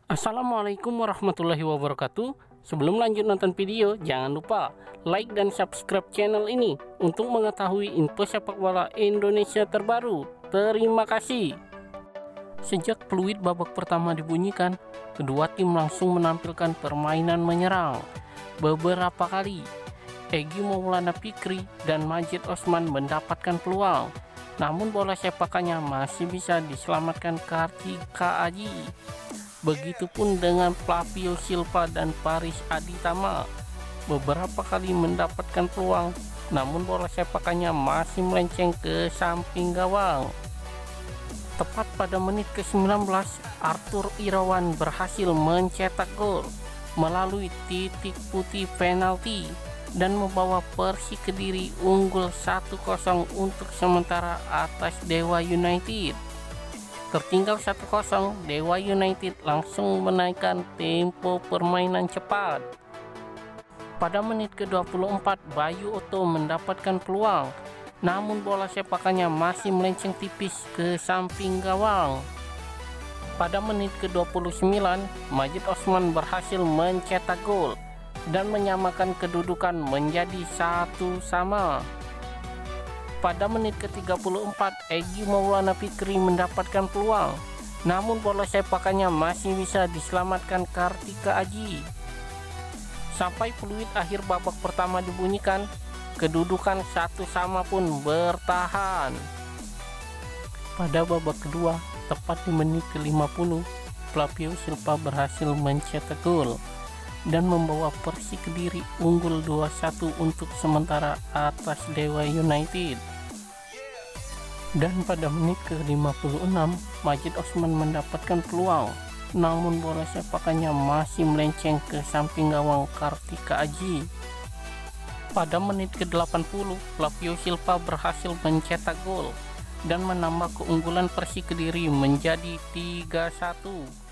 Assalamualaikum warahmatullahi wabarakatuh. Sebelum lanjut nonton video, jangan lupa like dan subscribe channel ini untuk mengetahui info sepak bola Indonesia terbaru. Terima kasih. Sejak peluit babak pertama dibunyikan, kedua tim langsung menampilkan permainan menyerang. Beberapa kali Egy Maulana Fikri dan Majid Osman mendapatkan peluang, namun bola sepakannya masih bisa diselamatkan Kartika Aji. Begitupun dengan Flavio Silva dan Paris Aditama, beberapa kali mendapatkan peluang, namun bola sepakannya masih melenceng ke samping gawang. Tepat pada menit ke-19, Arthur Irawan berhasil mencetak gol melalui titik putih penalti dan membawa Persik Kediri unggul 1-0 untuk sementara atas Dewa United. Tertinggal 1-0, Dewa United langsung menaikkan tempo permainan cepat. Pada menit ke-24, Bayu Oto mendapatkan peluang, namun bola sepakannya masih melenceng tipis ke samping gawang. Pada menit ke-29, Majid Osman berhasil mencetak gol dan menyamakan kedudukan menjadi 1-1. Pada menit ke-34, Egy Maulana Fikri mendapatkan peluang, namun bola sepakannya masih bisa diselamatkan Kartika Aji. Sampai peluit akhir babak pertama dibunyikan, kedudukan 1-1 pun bertahan. Pada babak kedua, tepat di menit ke-50, Flavio Silva berhasil mencetak gol dan membawa Persik Kediri unggul 2-1 untuk sementara atas Dewa United. Dan pada menit ke-56, Majid Osman mendapatkan peluang, namun bola sepakannya masih melenceng ke samping gawang Kartika Aji. Pada menit ke-80, Flavio Silva berhasil mencetak gol dan menambah keunggulan Persik Kediri menjadi 3-1.